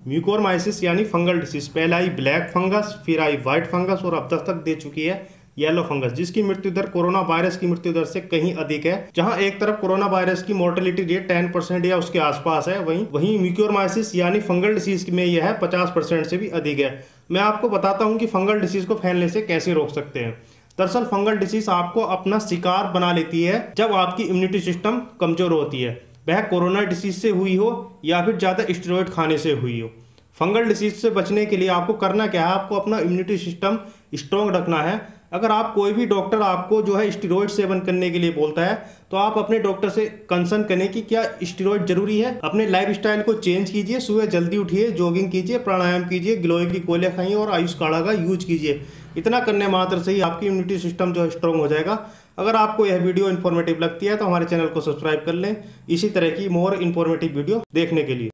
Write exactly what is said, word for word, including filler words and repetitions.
म्यूकोरमाइसिस यानी fungal disease, पहले आई black fungus, फिर आई व्हाइट फंगस और अब तक तक दे चुकी है येलो फंगस, जिसकी मृत्यु दर कोरोना वायरस की मृत्यु दर से कहीं अधिक है। जहां एक तरफ कोरोना वायरस की मोर्टेलिटी रेट टेन परसेंट या उसके आसपास है, वहीं वहीं म्यूकोरमाइसिस यानी फंगल डिसीज में यह है पचास परसेंट से भी अधिक है। मैं आपको बताता हूं कि फंगल डिसीज को फैलने से कैसे रोक सकते हैं। दरअसल फंगल डिसीज आपको अपना शिकार बना लेती है जब आपकी इम्यूनिटी सिस्टम कमजोर होती है, वह कोरोना डिसीज से हुई हो या फिर ज़्यादा स्टेरॉइड खाने से हुई हो। फंगल डिसीज से बचने के लिए आपको करना क्या है, आपको अपना इम्यूनिटी सिस्टम स्ट्रॉन्ग रखना है। अगर आप कोई भी डॉक्टर आपको जो है स्टेरॉइड सेवन करने के लिए बोलता है तो आप अपने डॉक्टर से कंसर्न करें कि क्या स्टेरॉइड जरूरी है। अपने लाइफस्टाइल को चेंज कीजिए, सुबह जल्दी उठिए, जॉगिंग कीजिए, प्राणायाम कीजिए, गिलोय की गोलियां खाइए और आयुष काढ़ा का यूज कीजिए। इतना करने मात्र से ही आपकी इम्यूनिटी सिस्टम जो है स्ट्रॉन्ग हो जाएगा। अगर आपको यह वीडियो इन्फॉर्मेटिव लगती है तो हमारे चैनल को सब्सक्राइब कर लें इसी तरह की मोर इन्फॉर्मेटिव वीडियो देखने के लिए।